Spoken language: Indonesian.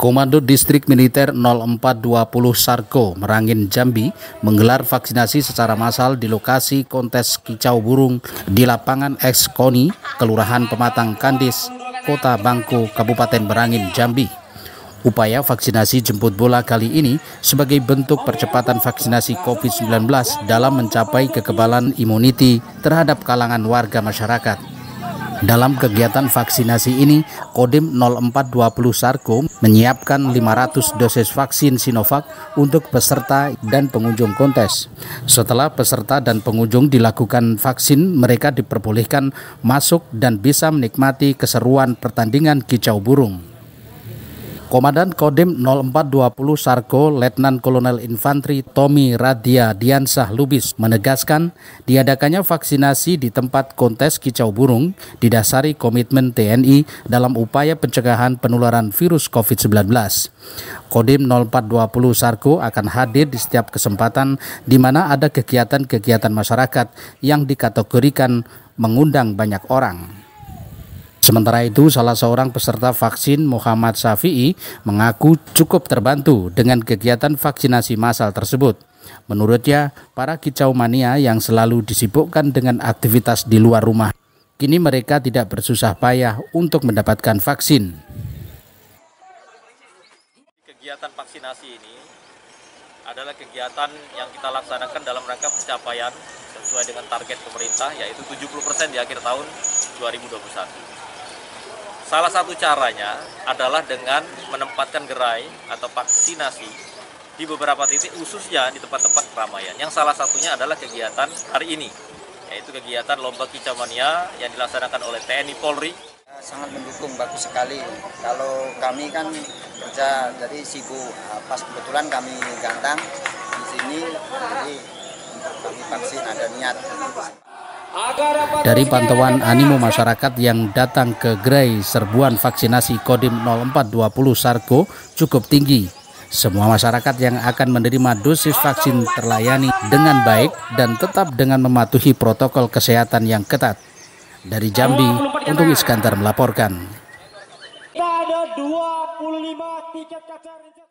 Komando Distrik Militer 0420 Sarko, Merangin, Jambi menggelar vaksinasi secara massal di lokasi kontes kicau burung di lapangan Ekskoni, Kelurahan Pematang Kandis, Kota Bangko, Kabupaten Merangin, Jambi. Upaya vaksinasi jemput bola kali ini sebagai bentuk percepatan vaksinasi COVID-19 dalam mencapai kekebalan imuniti terhadap kalangan warga masyarakat. Dalam kegiatan vaksinasi ini, Kodim 0420 Sarko menyiapkan 500 dosis vaksin Sinovac untuk peserta dan pengunjung kontes. Setelah peserta dan pengunjung dilakukan vaksin, mereka diperbolehkan masuk dan bisa menikmati keseruan pertandingan kicau burung. Komandan Kodim 0420 Sarko, Letnan Kolonel Infantri Tommy Radia Diansah Lubis menegaskan diadakannya vaksinasi di tempat kontes kicau burung didasari komitmen TNI dalam upaya pencegahan penularan virus COVID-19. Kodim 0420 Sarko akan hadir di setiap kesempatan di mana ada kegiatan-kegiatan masyarakat yang dikategorikan mengundang banyak orang. Sementara itu, salah seorang peserta vaksin, Muhammad Syafi'i, mengaku cukup terbantu dengan kegiatan vaksinasi massal tersebut. Menurutnya, para kicau mania yang selalu disibukkan dengan aktivitas di luar rumah, kini mereka tidak bersusah payah untuk mendapatkan vaksin. Kegiatan vaksinasi ini adalah kegiatan yang kita laksanakan dalam rangka pencapaian sesuai dengan target pemerintah, yaitu 70% di akhir tahun 2021. Salah satu caranya adalah dengan menempatkan gerai atau vaksinasi di beberapa titik, khususnya di tempat-tempat keramaian. Yang salah satunya adalah kegiatan hari ini, yaitu kegiatan Lomba Kicau Mania yang dilaksanakan oleh TNI Polri. Sangat mendukung, bagus sekali. Kalau kami kan kerja dari sibuk, pas kebetulan kami gantang di sini, jadi untuk kami vaksin ada niat. Dari pantauan animo masyarakat yang datang ke gerai serbuan vaksinasi Kodim 0420 Sarko cukup tinggi. Semua masyarakat yang akan menerima dosis vaksin terlayani dengan baik dan tetap dengan mematuhi protokol kesehatan yang ketat. Dari Jambi, Untung Iskandar melaporkan. Ada 25 tiket kaca.